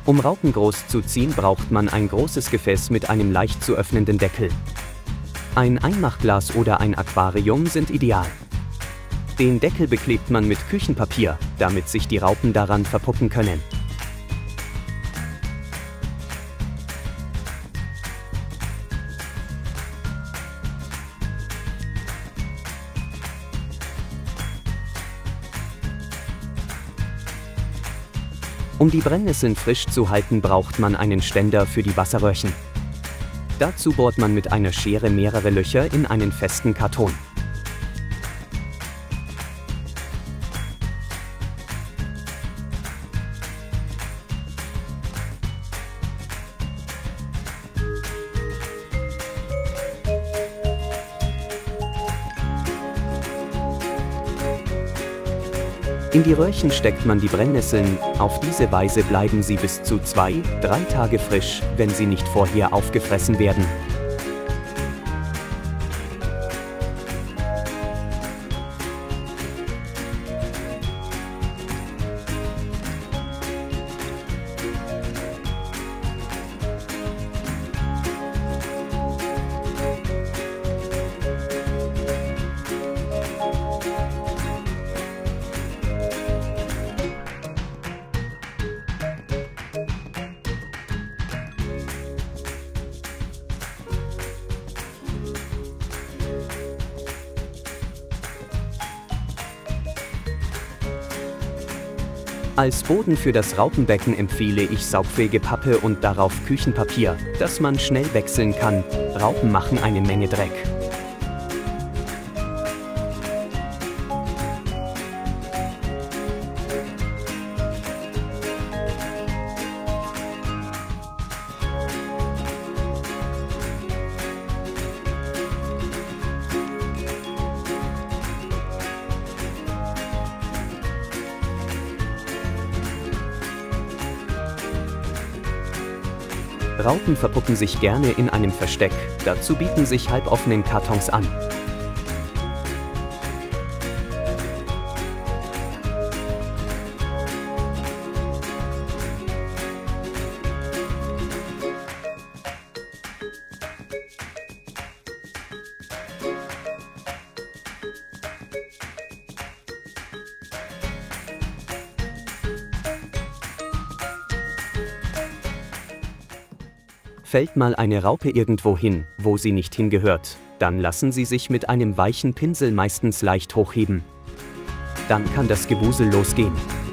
Um Raupen groß zu ziehen, braucht man ein großes Gefäß mit einem leicht zu öffnenden Deckel. Ein Einmachglas oder ein Aquarium sind ideal. Den Deckel beklebt man mit Küchenpapier, damit sich die Raupen daran verpuppen können. Um die Brennnesseln frisch zu halten, braucht man einen Ständer für die Wasserröhrchen. Dazu bohrt man mit einer Schere mehrere Löcher in einen festen Karton. In die Röhrchen steckt man die Brennnesseln, auf diese Weise bleiben sie bis zu 2–3 Tage frisch, wenn sie nicht vorher aufgefressen werden. Als Boden für das Raupenbecken empfehle ich saugfähige Pappe und darauf Küchenpapier, das man schnell wechseln kann. Raupen machen eine Menge Dreck. Raupen verpuppen sich gerne in einem Versteck, dazu bieten sich halboffene Kartons an. Fällt mal eine Raupe irgendwo hin, wo sie nicht hingehört, dann lassen sie sich mit einem weichen Pinsel meistens leicht hochheben. Dann kann das Gewusel losgehen.